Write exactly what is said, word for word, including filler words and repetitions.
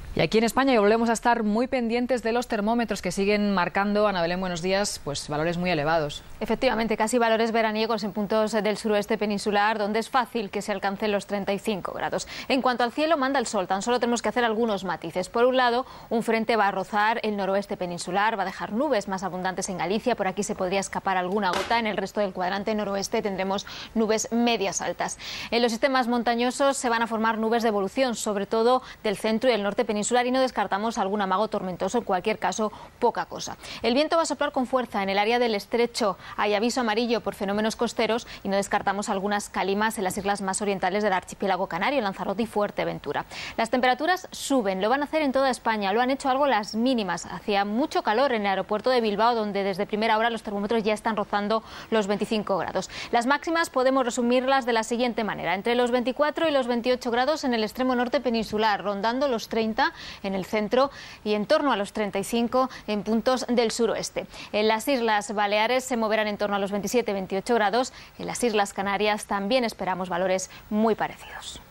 Y aquí en España volvemos a estar muy pendientes de los termómetros que siguen marcando, Ana Belén, buenos días, pues valores muy elevados. Efectivamente, casi valores veraniegos en puntos del suroeste peninsular, donde es fácil que se alcancen los treinta y cinco grados. En cuanto al cielo, manda el sol, tan solo tenemos que hacer algunos matices. Por un lado, un frente va a rozar el noroeste peninsular, va a dejar nubes más abundantes en Galicia, por aquí se podría escapar alguna gota, en el resto del cuadrante noroeste tendremos nubes medias altas. En los sistemas montañosos se van a formar nubes de evolución, sobre todo del centro y el norte peninsular, y no descartamos algún amago tormentoso, en cualquier caso poca cosa. El viento va a soplar con fuerza en el área del estrecho, hay aviso amarillo por fenómenos costeros y no descartamos algunas calimas en las islas más orientales del archipiélago canario, Lanzarote y Fuerteventura. Las temperaturas suben, lo van a hacer en toda España, lo han hecho algo las mínimas. Hacía mucho calor en el aeropuerto de Bilbao, donde desde primera hora los termómetros ya están rozando los veinticinco grados. Las máximas podemos resumirlas de la siguiente manera: entre los veinticuatro y los veintiocho grados en el extremo norte peninsular, rondando los treinta en el centro y en torno a los treinta y cinco en puntos del suroeste. En las Islas Baleares se moverán en torno a los veintisiete veintiocho grados. En las Islas Canarias también esperamos valores muy parecidos.